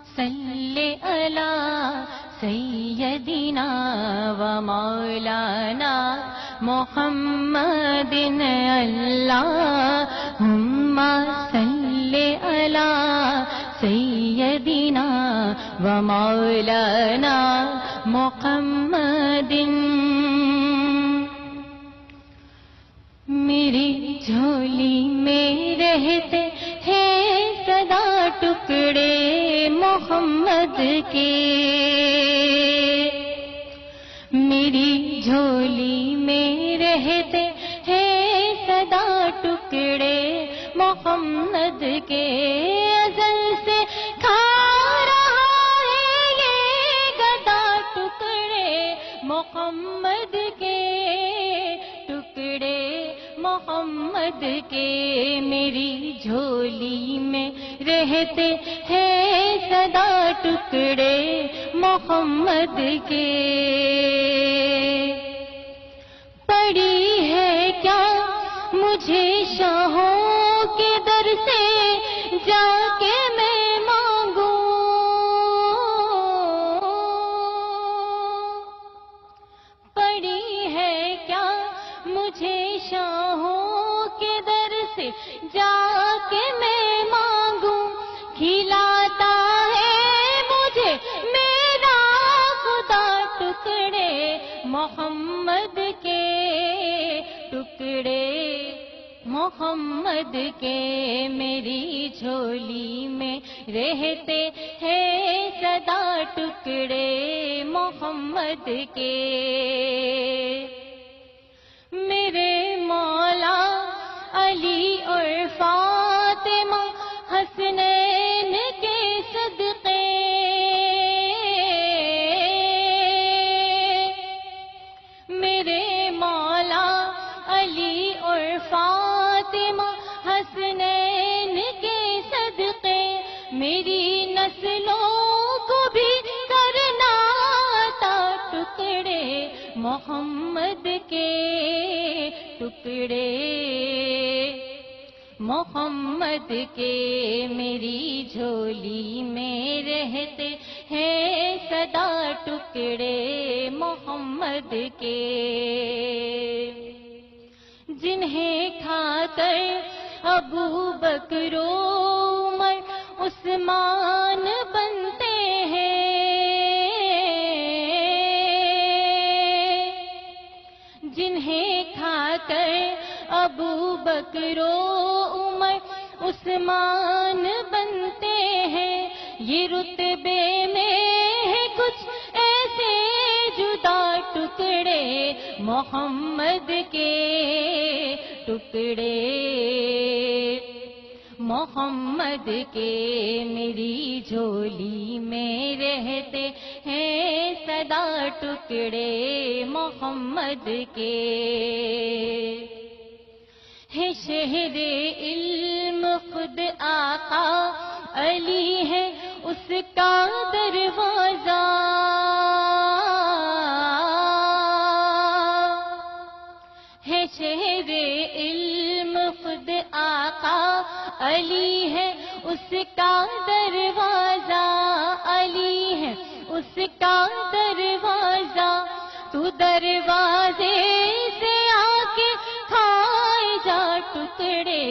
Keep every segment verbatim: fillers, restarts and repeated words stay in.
صلی علی سیدنا و مولانا محمد اللہم صلی علی سیدنا و مولانا محمد. میری جھولی میں رہتے ہیں سدا ٹکڑے محمد کے. میری جھولی میں رہتے ہیں سدا ٹکڑے محمد کے. ازل سے کھا رہا ہے یہ گدا ٹکڑے محمد کے، ٹکڑے محمد کے. میری جھولی میں رہتے ہیں سدا ٹکڑے محمد کے. پڑی ہے کیا مجھے شاہوں کے در سے جا کے میں مانگوں، پڑی ہے کیا مجھے شاہوں کے در سے جا کے میں مانگوں. کھلاتا ہے مجھے میرا خدا ٹکڑے محمد کے، ٹکڑے محمد کے. میری جھولی میں رہتے ہیں سدا ٹکڑے محمد کے. میرے مولا علی اور فاطمہ حسنین کے صدقے، میرے مولا علی اور فاطمہ حسنین کے صدقے. میری نسلوں کو بھی کرنا تھا ٹکڑے محمد کے، ٹکڑے محمد کے. میری جھولی میں رہتے ہیں سدا ٹکڑے محمد کے. جنہیں کھا کر ابو بکر عمر عثمان بنتے ہیں، جنہیں کھا کر ابو بکر عمر عثمان بنتے ہیں. یہ رتبے میں ہے کچھ ایسے جدا ٹکڑے محمد کے، ٹکڑے محمد کے. میری جھولی میں رہتے ہیں سدا ٹکڑے محمد کے. ہے شہر علم خود آقا علی ہے اس کا دروازہ، ہے شہر علم خود آقا علی ہے اس کا دروازہ، علی ہے اس کا دروازہ. تو دروازے سے آ کے کھائے جا ٹکڑے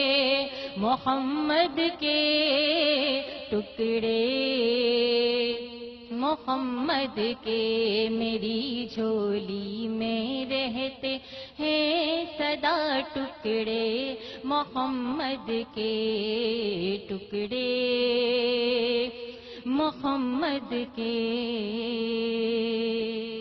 محمد کے، ٹکڑے محمد کے. میری جھولی میں رہتے ہیں سدا ٹکڑے محمد کے، ٹکڑے محمد کے.